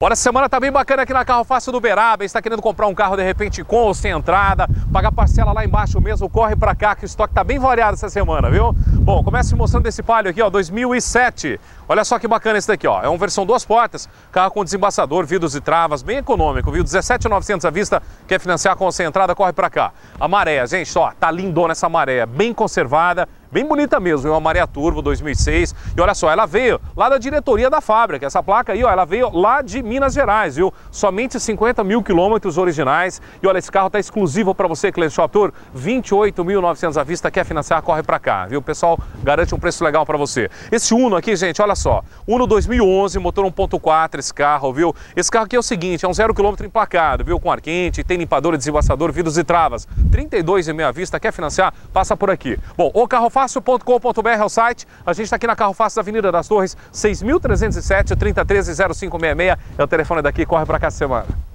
Bora, essa semana tá bem bacana aqui na Carro Fácil do Uberaba. Está querendo comprar um carro de repente com ou sem entrada, pagar parcela lá embaixo mesmo, corre pra cá que o estoque tá bem variado essa semana, viu? Bom, começo mostrando esse Palio aqui, ó, 2007. Olha só que bacana esse daqui, ó. É uma versão 2 portas, carro com desembaçador, vidros e travas, bem econômico, viu? 17.900 à vista, quer financiar com ou sem entrada, corre pra cá. A maré, gente, ó, tá lindona essa maré, bem conservada. Bem bonita mesmo, uma Maré Turbo 2006. E olha só, ela veio lá da diretoria da fábrica. Essa placa aí, ó, ela veio lá de Minas Gerais, viu? Somente 50 mil quilômetros originais. E olha, esse carro tá exclusivo para você, cliente Shop Tour. 28.900 à vista, quer financiar, corre para cá, viu? O pessoal garante um preço legal para você. Esse Uno aqui, gente, olha só. Uno 2011, motor 1.4 esse carro, viu? Esse carro aqui é o seguinte, é um 0 km emplacado, viu? Com ar quente, tem limpador, desembaçador, vidros e travas. 32,5 à vista, quer financiar, passa por aqui. Bom, o Carro Fácil.com.br é o site. A gente está aqui na Carro Fácil da Avenida das Torres, 6.307, 3013-0566. É o telefone daqui, corre para cá essa semana.